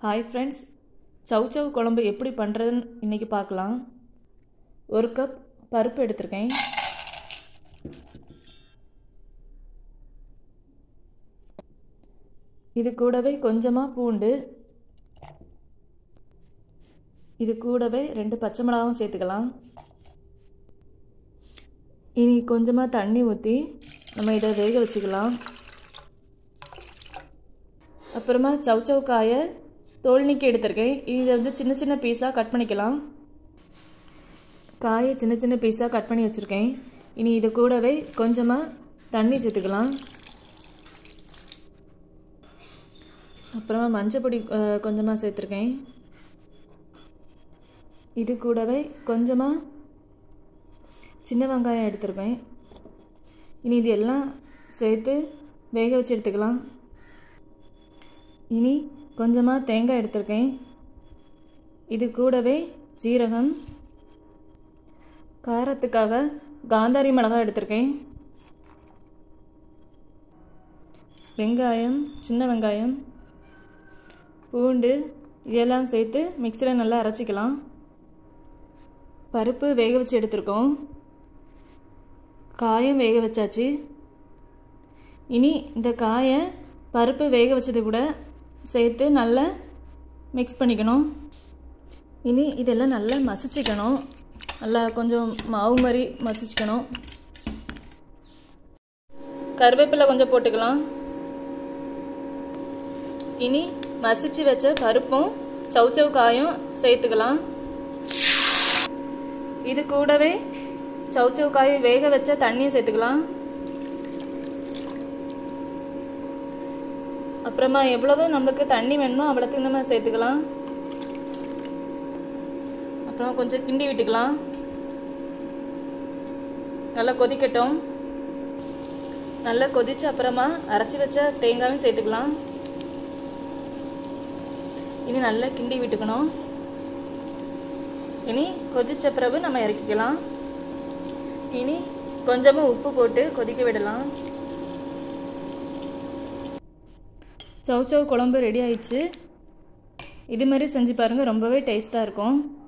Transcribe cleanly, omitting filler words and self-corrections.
Hi friends, சவ் குழம்பு எப்படி பண்ணுறதுன்னு இன்றைக்கி பார்க்கலாம். 1 கப் பருப்பு எடுத்திருக்கேன். இது கூடவே கொஞ்சமாக பூண்டு, இது கூடவே 2 பச்சை மிளகாவும் சேர்த்துக்கலாம். இனி கொஞ்சமாக தண்ணி ஊற்றி நம்ம இதை வேக வச்சுக்கலாம். அப்புறமா சவ் காயை தோல் நீக்கி எடுத்திருக்கேன். இதை சின்ன சின்ன பீஸாக கட் பண்ணிக்கலாம். காயை சின்ன சின்ன பீஸாக கட் பண்ணி வச்சுருக்கேன். இனி இது கூடவே கொஞ்சமாக தண்ணி சேர்த்துக்கலாம். அப்புறமா மஞ்சள் பொடி கொஞ்சமாக சேர்த்துருக்கேன். இது கூடவே கொஞ்சமாக சின்ன வெங்காயம் எடுத்துருக்கேன். இனி இது எல்லாம் சேர்த்து வேக வச்சு எடுத்துக்கலாம். இனி கொஞ்சமாக தேங்காய் எடுத்திருக்கேன். இது கூடவே ஜீரகம், காரத்துக்காக காந்தாரி மிளகாய் எடுத்திருக்கேன். வெங்காயம், சின்ன வெங்காயம், பூண்டு இதெல்லாம் சேர்த்து மிக்சியில் நல்லா அரைச்சிக்கலாம். பருப்பு வேக வச்சு எடுத்திருக்கோம். காயம் வேக வச்சாச்சு. இனி இந்த காயை பருப்பு வேக வச்சது கூட சேர்த்து நல்லா மிக்ஸ் பண்ணிக்கணும். இனி இதெல்லாம் நல்லா மசிச்சிக்கணும். நல்லா கொஞ்சம் மாவு மாதிரி மசிச்சிக்கணும். கருவேப்பிலை கொஞ்சம் போட்டுக்கலாம். இனி மசிச்சு வச்ச பருப்பும் சவ் காயும் சேர்த்துக்கலாம். இது கூடவே சவ் காயை வேக வச்ச தண்ணியும் சேர்த்துக்கலாம். அப்புறமா எவ்வளவு நம்மளுக்கு தண்ணி வேணுமோ அவ்வளோத்துக்கு நம்ம சேர்த்துக்கலாம். அப்புறமா கொஞ்சம் கிண்டி விட்டுக்கலாம். நல்லா கொதிக்கட்டும். நல்லா கொதிச்சு அப்புறமா அரைச்சி வச்ச தேங்காயும் சேர்த்துக்கலாம். இனி நல்லா கிண்டி விட்டுக்கணும். இனி கொதிச்ச பிறகு நம்ம இறக்கிக்கலாம். இனி கொஞ்சமாக உப்பு போட்டு கொதிக்க விடலாம். சவ் குழம்பு ரெடி ஆயிடுச்சு. இது மாதிரி செஞ்சு பாருங்கள், ரொம்பவே டேஸ்ட்டாக இருக்கும்.